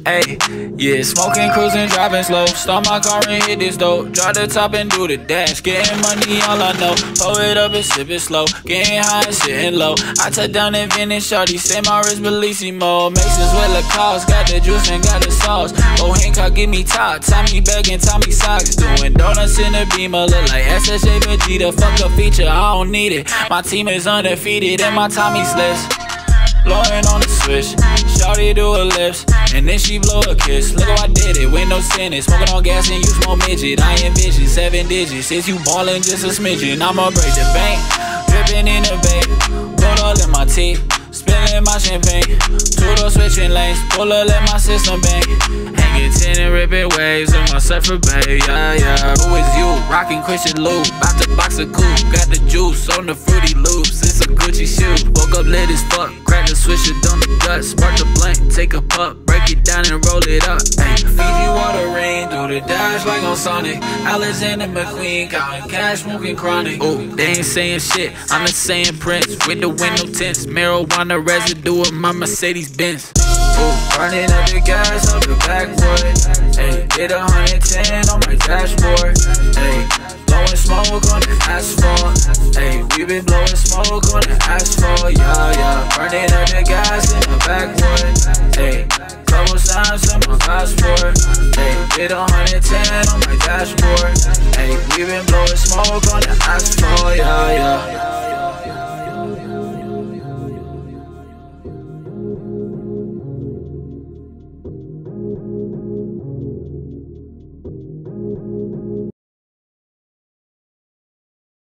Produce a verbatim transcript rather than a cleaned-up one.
Ayy, yeah, smoking, cruising, driving slow. Start my car and hit this dope. Drop the top and do the dash. Getting money, all I know. Pull it up and sip it slow. Getting high and sitting low. I touch down and finish shorty. Say my wrist Bellissimo. Mixes with Lacoste. Got the juice and got the sauce. Oh, Hancock, give me top. Tommy bag and Tommy socks. Doing donuts in the Beamer. Look like S S J Vegeta. Fuck a feature, I don't need it. My team is undefeated and my Tommy's list. Blowing on the switch, shawty do her lips, and then she blow a kiss. Look how I did it, with no sinning. Smoking on gas and you smoke midget. I envision seven digits, since you ballin' just a smidgen. I'ma break the bank, drippin' in the bank. Gold all in my teeth, spilling my champagne. Two-door switching lanes, pull up, let my system bang. Hanging ten and ripping waves on my surfer bay, yeah, yeah. Who is you? Rockin' Christian Loop, bout to box a coupe. Got the juice on the Fruity Loops, it's a Gucci shoe. Woke up lit as fuck, crack the switch it on the gut. Spark the blunt, take a puff, break it down and roll it up. Ay, Fiji water rain, do the dash like on Sonic. Alexander McQueen, counting cash, smoking chronic. Ooh, they ain't saying shit, I'm just saying Prince. With the window tints, marijuana residue of my Mercedes Benz. Ooh, running up the gas up the backwood. Ayy, hit one hundred ten on my dashboard. Ayy, blowing smoke on the asphalt. Ayy, we been blowing smoke on the asphalt. Yeah, yeah, running up the gas in the backwood. Ayy, couple signs on my passport. Ayy, hit one hundred ten on my dashboard. Ayy, we been blowing smoke on the asphalt. Yeah, yeah.